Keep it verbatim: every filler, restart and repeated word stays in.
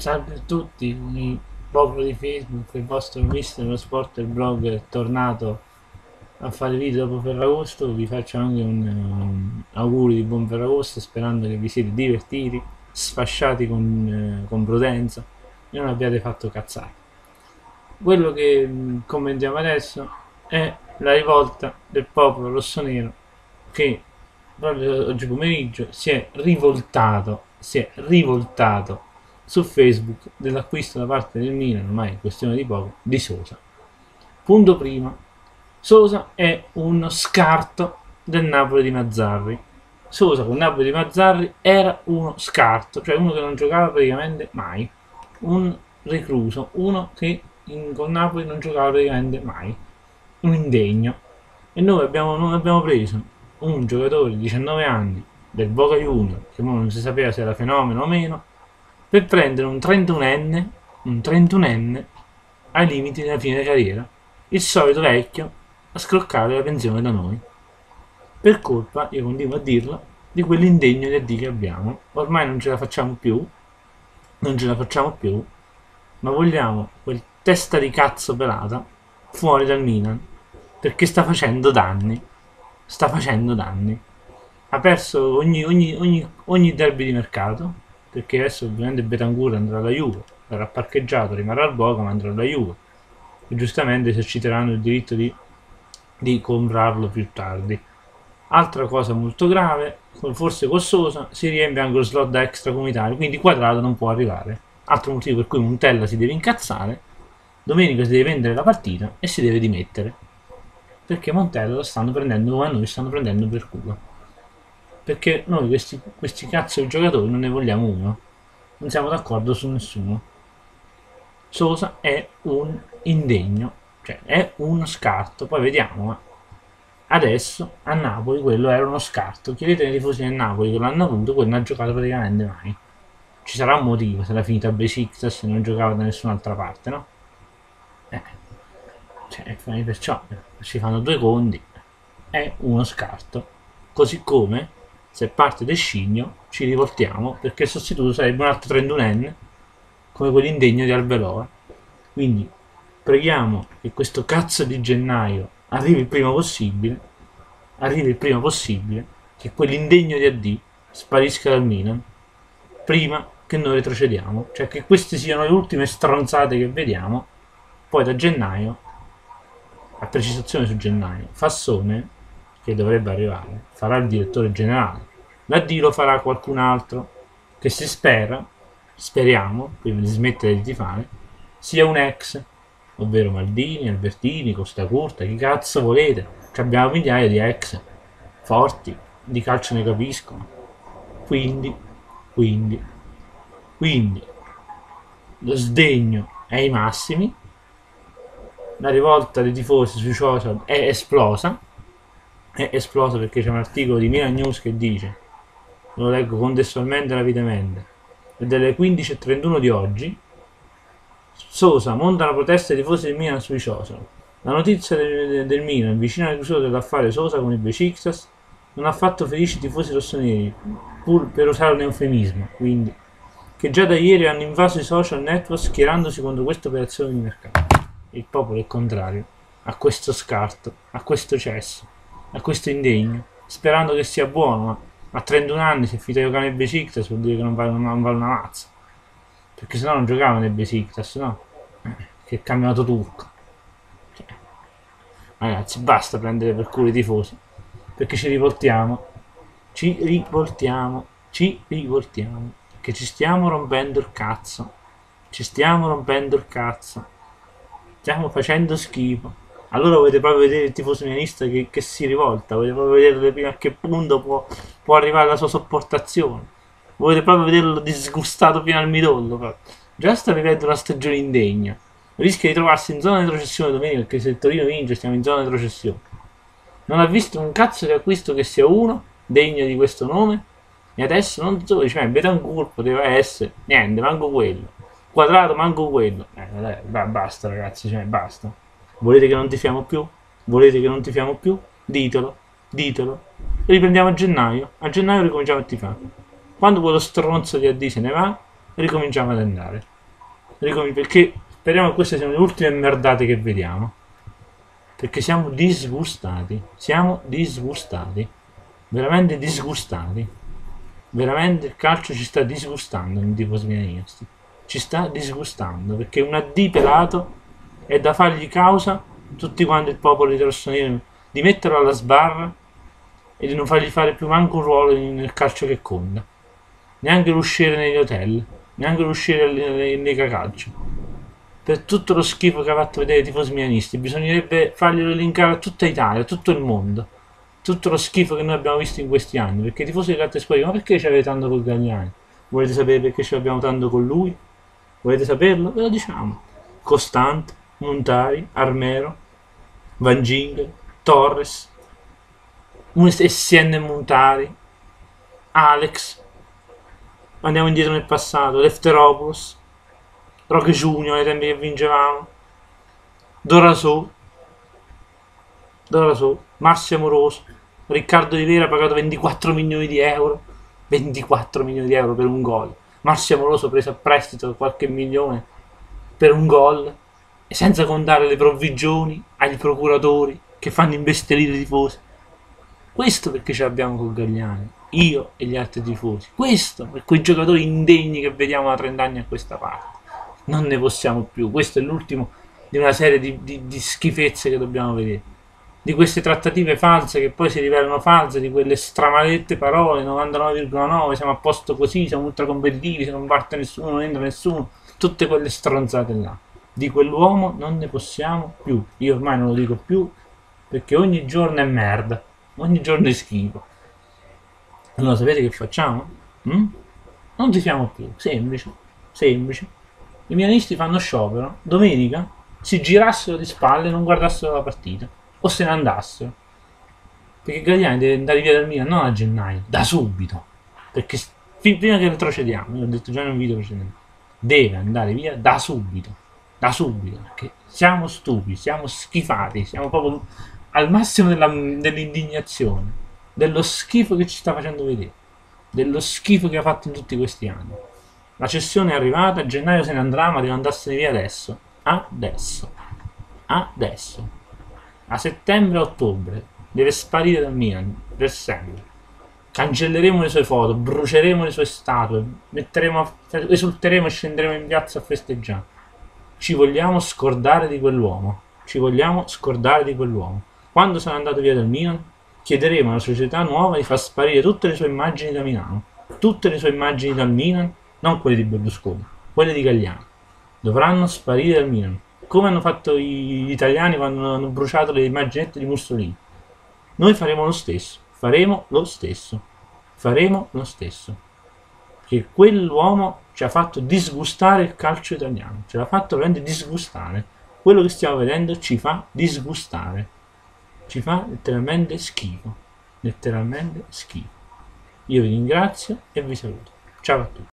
Salve a tutti, il popolo di Facebook, il vostro mister lo sport e il blog è tornato a fare video dopo Ferragosto. Vi faccio anche un um, auguri di buon Ferragosto, sperando che vi siete divertiti, sfasciati con, eh, con prudenza e non abbiate fatto cazzate. Quello che mm, commentiamo adesso è la rivolta del popolo rossonero che proprio oggi pomeriggio si è rivoltato, si è rivoltato su Facebook dell'acquisto da parte del Milan, ormai è questione di poco, di Sosa. Punto prima, Sosa è uno scarto del Napoli di Mazzarri. Sosa con Napoli di Mazzarri era uno scarto, cioè uno che non giocava praticamente mai, un recluso, uno che in, con Napoli non giocava praticamente mai, un indegno. E noi abbiamo, non abbiamo preso un giocatore di diciannove anni del Boca Junior, che non si sapeva se era fenomeno o meno, per prendere un trentunenne, un trentunenne ai limiti della fine carriera, il solito vecchio a scroccare la pensione da noi. Per colpa, io continuo a dirlo, di quell'indegno di D che abbiamo. Ormai non ce la facciamo più, non ce la facciamo più, ma vogliamo quel testa di cazzo pelata fuori dal Milan, perché sta facendo danni, sta facendo danni. Ha perso ogni, ogni, ogni, ogni derby di mercato, perché adesso ovviamente Betancur andrà alla Juve, verrà parcheggiato, rimarrà al Boca ma andrà alla Juve e giustamente eserciteranno il diritto di, di comprarlo più tardi. Altra cosa molto grave, forse costosa, si riempie anche lo slot da extracomunitario, quindi Quadrato non può arrivare. Altro motivo per cui Montella si deve incazzare, domenica si deve vendere la partita e si deve dimettere, perché Montella lo stanno prendendo come a noi stanno prendendo per culo. Perché noi questi, questi cazzo di giocatori non ne vogliamo uno, non siamo d'accordo su nessuno. Sosa è un indegno, cioè è uno scarto, poi vediamo, ma adesso a Napoli quello era uno scarto. Chiedete ai tifosi del Napoli che l'hanno avuto, quello non ha giocato praticamente mai. Ci sarà un motivo se era finita a Besiktas e non giocava da nessun'altra parte, no? Eh, cioè, perciò ci fanno due conti, è uno scarto. Così come se parte del Scigno ci rivoltiamo perché il sostituto sarebbe un altro trentunenne come quell'indegno di Arbeloa. Quindi preghiamo che questo cazzo di gennaio arrivi il prima possibile, arrivi il prima possibile, che quell'indegno di A D sparisca dal Milan prima che noi retrocediamo, cioè che queste siano le ultime stronzate che vediamo. Poi da gennaio, a precisazione su gennaio, Fassone, che dovrebbe arrivare, farà il direttore generale, la D lo farà qualcun altro che si spera, speriamo, prima di smettere di tifare, sia un ex, ovvero Maldini, Albertini, Costa Curta, chi cazzo volete. Ci abbiamo migliaia di ex forti, di calcio ne capiscono. Quindi, quindi, quindi, lo sdegno è ai massimi, la rivolta dei tifosi sui social è esplosa, è esplosa perché c'è un articolo di Milan News che dice, lo leggo contestualmente rapidamente, è delle quindici e trentuno di oggi. Sosa monta la protesta dei tifosi del Milan sui social. La notizia del, del Milan vicino alla chiusura dell'affare Sosa con il Besiktas non ha fatto felici i tifosi rossoneri, pur per usare un eufemismo, quindi, che già da ieri hanno invaso i social network schierandosi contro questa operazione di mercato. Il popolo è contrario a questo scarto, a questo cesso, a questo indegno, sperando che sia buono, ma a trentuno anni se finito a giocare nel Besiktas vuol dire che non vale, non vale una mazza, perché sennò non giocava nel Besiktas, no? Che è campionato turco. Cioè, ragazzi, basta prendere per culo i tifosi, perché ci rivoltiamo, ci rivoltiamo, ci rivoltiamo, che ci stiamo rompendo il cazzo, ci stiamo rompendo il cazzo, stiamo facendo schifo. Allora volete proprio vedere il tifoso milanista che, che si rivolta, volete proprio vedere fino a che punto può, può arrivare la sua sopportazione, volete proprio vederlo disgustato fino al midollo. Già sta vivendo una stagione indegna, rischia di trovarsi in zona di retrocessione domenica, perché se il Torino vince stiamo in zona di retrocessione. Non ha visto un cazzo di acquisto che sia uno degno di questo nome, e adesso non so, cioè Betancourt poteva essere, niente, manco quello, Quadrato manco quello. Eh, dai, basta ragazzi, cioè basta. Volete che non tifiamo più? Volete che non tifiamo più? Ditelo, ditelo. Riprendiamo a gennaio. A gennaio ricominciamo a tifare. Quando quello stronzo di A D se ne va, ricominciamo ad andare. ricominci, perché speriamo che queste siano le ultime merdate che vediamo, perché siamo disgustati, siamo disgustati, veramente disgustati, veramente il calcio ci sta disgustando, un tifosi milanesi, ci sta disgustando, perché un A D pelato è da fargli causa tutti quanti il popolo di rossonero, di metterlo alla sbarra e di non fargli fare più manco un ruolo nel calcio che conta, neanche l'uscire negli hotel, neanche l'uscire in Lega Calcio, per tutto lo schifo che ha fatto vedere i tifosi milanisti. Bisognerebbe farglielo elencare a tutta Italia, a tutto il mondo, tutto lo schifo che noi abbiamo visto in questi anni, perché i tifosi delle altre squadre, ma perché ci avete tanto con Gagliani? Volete sapere perché ce l'abbiamo tanto con lui? Volete saperlo? Ve lo diciamo. Costante, Montari, Armero, Van Ginkel, Torres, un S N Montari, Alex, andiamo indietro nel passato, Lefteropoulos, Roque Junior ai tempi che vincevamo, Dorasò, Dorasò, Massimo Amoroso, Riccardo Di Vera pagato ventiquattro milioni di euro, ventiquattro milioni di euro per un gol, Massimo Amoroso preso a prestito qualche milione per un gol, e senza contare le provvigioni ai procuratori che fanno imbestialire i tifosi. Questo perché ce l'abbiamo con Gagliani, io e gli altri tifosi. Questo per quei giocatori indegni che vediamo da trenta anni a questa parte. Non ne possiamo più. Questo è l'ultimo di una serie di, di, di schifezze che dobbiamo vedere. Di queste trattative false che poi si rivelano false, di quelle stramaledette parole, novantanove virgola nove, siamo a posto così, siamo ultra competitivi, se non parte nessuno, non entra nessuno. Tutte quelle stronzate là. Di quell'uomo non ne possiamo più. Io ormai non lo dico più perché ogni giorno è merda. Ogni giorno è schifo. Allora sapete che facciamo? Mm? Non tifiamo più, semplice, semplice. I milanisti fanno sciopero, domenica si girassero di spalle e non guardassero la partita, o se ne andassero. Perché Gagliani deve andare via dal Milan non a gennaio, da subito. Perché prima che retrocediamo, io ho detto già in un video precedente, deve andare via da subito, da subito, perché siamo stupidi, siamo schifati, siamo proprio al massimo della, dell'indignazione, dello schifo che ci sta facendo vedere, dello schifo che ha fatto in tutti questi anni. La cessione è arrivata, a gennaio se ne andrà, ma deve andarsene via adesso, adesso, adesso, a settembre-ottobre, deve sparire dal Milan, per sempre. Cancelleremo le sue foto, bruceremo le sue statue, metteremo a, esulteremo e scenderemo in piazza a festeggiare. Ci vogliamo scordare di quell'uomo, ci vogliamo scordare di quell'uomo. Quando sarà andato via dal Milan, chiederemo alla società nuova di far sparire tutte le sue immagini da Milano, tutte le sue immagini dal Milan, non quelle di Berlusconi, quelle di Gagliani. Dovranno sparire dal Milan, come hanno fatto gli italiani quando hanno bruciato le immaginette di Mussolini. Noi faremo lo stesso, faremo lo stesso, faremo lo stesso. Perché quell'uomo ci ha fatto disgustare il calcio italiano, ce l'ha fatto veramente disgustare. Quello che stiamo vedendo ci fa disgustare. Ci fa letteralmente schifo, letteralmente schifo. Io vi ringrazio e vi saluto. Ciao a tutti.